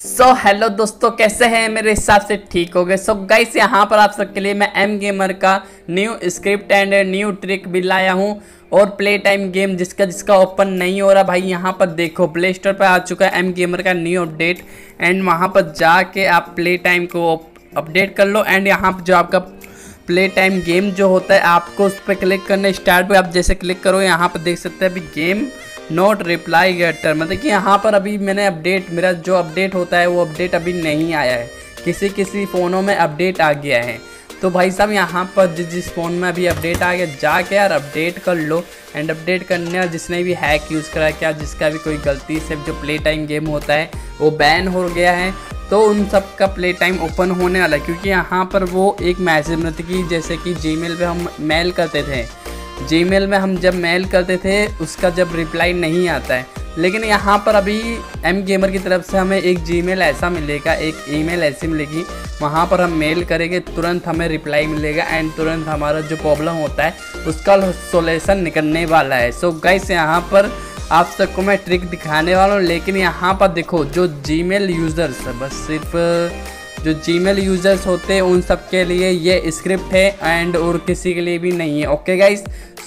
Hello दोस्तों, कैसे हैं? मेरे हिसाब से ठीक हो गए। गाइस, यहाँ पर आप सबके लिए मैं एम गेमर का new script and new trick भी लाया हूँ और प्ले टाइम गेम जिसका ओपन नहीं हो रहा भाई, यहाँ पर देखो प्ले स्टोर पर आ चुका है एम गेमर का न्यू अपडेट। एंड वहाँ पर जाके आप प्ले टाइम को अपडेट कर लो। एंड यहाँ पर जो आपका प्ले टाइम गेम जो होता है, आपको उस पर क्लिक करना स्टार्ट पे। आप जैसे क्लिक करो, यहाँ पर देख सकते हैं अभी गेम नोट रिप्लाई गेटर, मतलब कि यहाँ पर अभी मैंने मेरा जो अपडेट होता है वो अपडेट अभी नहीं आया है। किसी फ़ोनों में अपडेट आ गया है। तो भाई साहब, यहाँ पर जिस फ़ोन में अभी अपडेट आ गया, जाके यार अपडेट कर लो। एंड अपडेट करने और जिसने भी हैक यूज़ करा, क्या जिसका भी कोई गलती से जो प्ले टाइम गेम होता है वो बैन हो गया है, तो उन सब का प्ले टाइम ओपन होने वाला है। क्योंकि यहाँ पर वो एक मैसेज, मतलब कि जैसे कि जीमेल पे हम मेल करते थे, जीमेल में हम जब मेल करते थे उसका जब रिप्लाई नहीं आता है, लेकिन यहाँ पर अभी एम गेमर की तरफ से हमें एक जीमेल ऐसा मिलेगा, एक ईमेल ऐसी मिलेगी, वहाँ पर हम मेल करेंगे, तुरंत हमें रिप्लाई मिलेगा एंड तुरंत हमारा जो प्रॉब्लम होता है उसका सोल्यूशन निकलने वाला है। गाइस, यहाँ पर आप सबको मैं ट्रिक दिखाने वाला हूँ। लेकिन यहाँ पर देखो, जो जीमेल यूज़र्स, बस सिर्फ जो जीमेल यूज़र्स होते हैं उन सब के लिए ये स्क्रिप्ट है एंड और किसी के लिए भी नहीं है। ओके गाइस,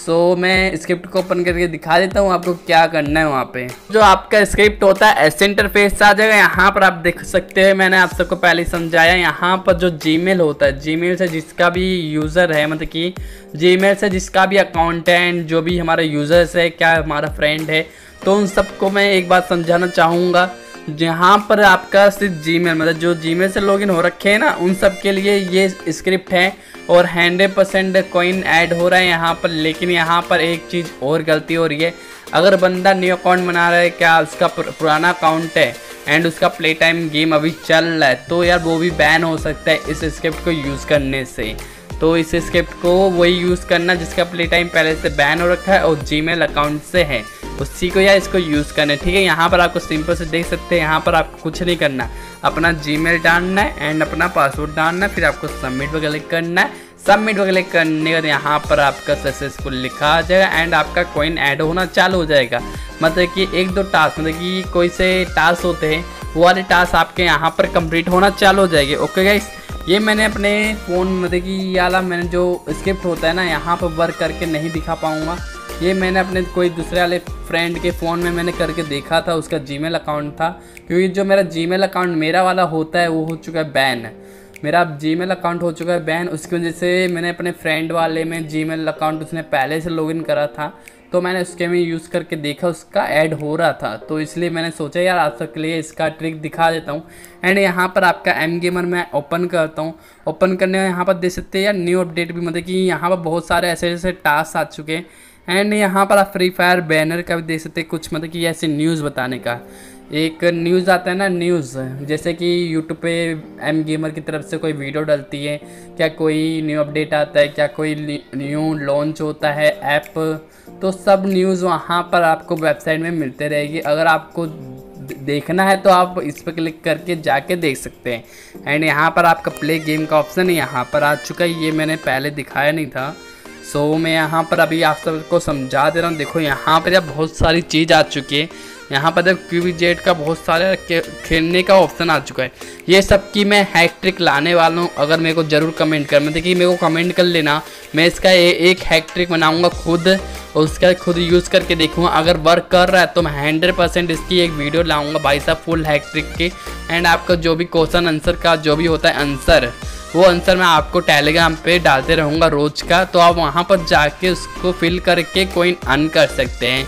मैं स्क्रिप्ट को ओपन करके दिखा देता हूँ आपको क्या करना है। वहाँ पे जो आपका स्क्रिप्ट होता है ऐसे इंटरफेस आ जाएगा। यहाँ पर आप देख सकते हैं, मैंने आप सबको पहले समझाया, यहाँ पर जो जीमेल होता है, जीमेल से जिसका भी यूज़र है, मतलब कि जीमेल से जिसका भी अकाउंट है एंड जो भी हमारा यूज़र्स है, क्या हमारा फ्रेंड है, तो उन सबको मैं एक बात समझाना चाहूँगा। जहाँ पर आपका सिर्फ जीमेल, मतलब जो जीमेल से लॉगिन हो रखे हैं ना, उन सब के लिए ये स्क्रिप्ट है और 100% कॉइन ऐड हो रहा है यहाँ पर। लेकिन यहाँ पर एक चीज़ और गलती हो रही है। अगर बंदा न्यू अकाउंट बना रहा है, क्या उसका पुराना अकाउंट है एंड उसका प्ले टाइम गेम अभी चल रहा है, तो यार वो भी बैन हो सकता है इस स्क्रिप्ट को यूज़ करने से। तो इस स्क्रिप्ट को वही यूज़ करना जिसका प्ले टाइम पहले से बैन हो रखा है और जीमेल अकाउंट से है, उसी को यार इसको यूज़ करना है। ठीक है, यहाँ पर आपको सिंपल से देख सकते हैं, यहाँ पर आपको कुछ नहीं करना, अपना जीमेल डालना है एंड अपना पासवर्ड डालना है, फिर आपको सबमिट पर क्लिक करना है। सबमिट पर क्लिक करने के बाद यहाँ पर आपका सक्सेसफुल लिखा आ जाएगा एंड आपका कॉइन ऐड होना चालू हो जाएगा। मतलब कि एक दो टास्क, मतलब कि कोई से टास्क होते हैं, वो वाले टास्क आपके यहाँ पर कंप्लीट होना चालू हो जाएंगे। ओके गाइस, ये मैंने अपने फ़ोन, मतलब कि ये वाला मैंने जो स्क्रिप्ट होता है ना, यहाँ पर वर्क करके नहीं दिखा पाऊँगा। ये मैंने अपने कोई दूसरे वाले फ्रेंड के फ़ोन में मैंने करके देखा था, उसका जीमेल अकाउंट था। क्योंकि जो मेरा जीमेल अकाउंट मेरा वाला होता है वो हो चुका है बैन, मेरा जीमेल अकाउंट हो चुका है बैन। उसकी वजह से मैंने अपने फ्रेंड वाले में जीमेल अकाउंट उसने पहले से लॉगिन करा था, तो मैंने उसके में यूज़ करके देखा, उसका ऐड हो रहा था। तो इसलिए मैंने सोचा यार आप सबके लिए इसका ट्रिक दिखा देता हूँ। एंड यहाँ पर आपका एम गेमर मैं ओपन करता हूँ। ओपन करने में यहाँ पर देख सकते हैं यार न्यू अपडेट भी, मतलब कि यहाँ पर बहुत सारे ऐसे टास्क आ चुके हैं। एंड यहाँ पर आप फ्री फायर बैनर का भी देख सकते हैं कुछ, मतलब कि ऐसे न्यूज़ बताने का एक न्यूज़ आता है ना, न्यूज़ जैसे कि यूट्यूब पे एम गेमर की तरफ से कोई वीडियो डलती है, क्या कोई न्यू अपडेट आता है, क्या कोई न्यू लॉन्च होता है ऐप, तो सब न्यूज़ वहाँ पर आपको वेबसाइट में मिलते रहेगी। अगर आपको देखना है तो आप इस पर क्लिक करके जाके देख सकते हैं। एंड यहाँ पर आपका प्ले गेम का ऑप्शन यहाँ पर आ चुका है, ये मैंने पहले दिखाया नहीं था। मैं यहाँ पर अभी आप सबको समझा दे रहा हूँ। देखो यहाँ पर यार बहुत सारी चीज़ आ चुकी है। यहाँ पर देखो QVZ का बहुत सारे खेलने का ऑप्शन आ चुका है। ये सब की मैं हैक ट्रिक लाने वाला हूँ। अगर मेरे को ज़रूर कमेंट कर, मतलब कि मेरे को कमेंट कर लेना, मैं इसका एक हैक ट्रिक बनाऊँगा खुद और उसका खुद यूज़ करके देखूँगा। अगर वर्क कर रहा है तो मैं 100% इसकी एक वीडियो लाऊँगा भाई साहब, फुल हैक ट्रिक की। एंड आपका जो भी क्वेश्चन आंसर का जो भी होता है आंसर, वो आंसर मैं आपको टेलीग्राम पे डालते रहूँगा रोज़ का, तो आप वहाँ पर जाके उसको फिल करके कॉइन अर्न कर सकते हैं।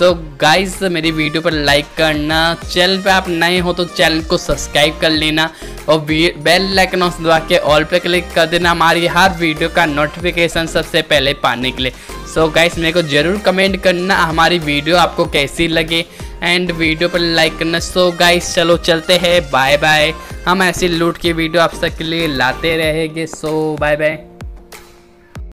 गाइस, मेरी वीडियो पर लाइक करना, चैनल पे आप नए हो तो चैनल को सब्सक्राइब कर लेना और बेल आइकन दबा के ऑल पे क्लिक कर देना हमारी हर वीडियो का नोटिफिकेशन सबसे पहले पाने के लिए। गाइस, मेरे को ज़रूर कमेंट करना हमारी वीडियो आपको कैसी लगे एंड वीडियो पर लाइक करना। गाइस, चलो चलते हैं, बाय बाय। हम ऐसी लूट की वीडियो आप सबके लिए लाते रहेंगे। Bye bye.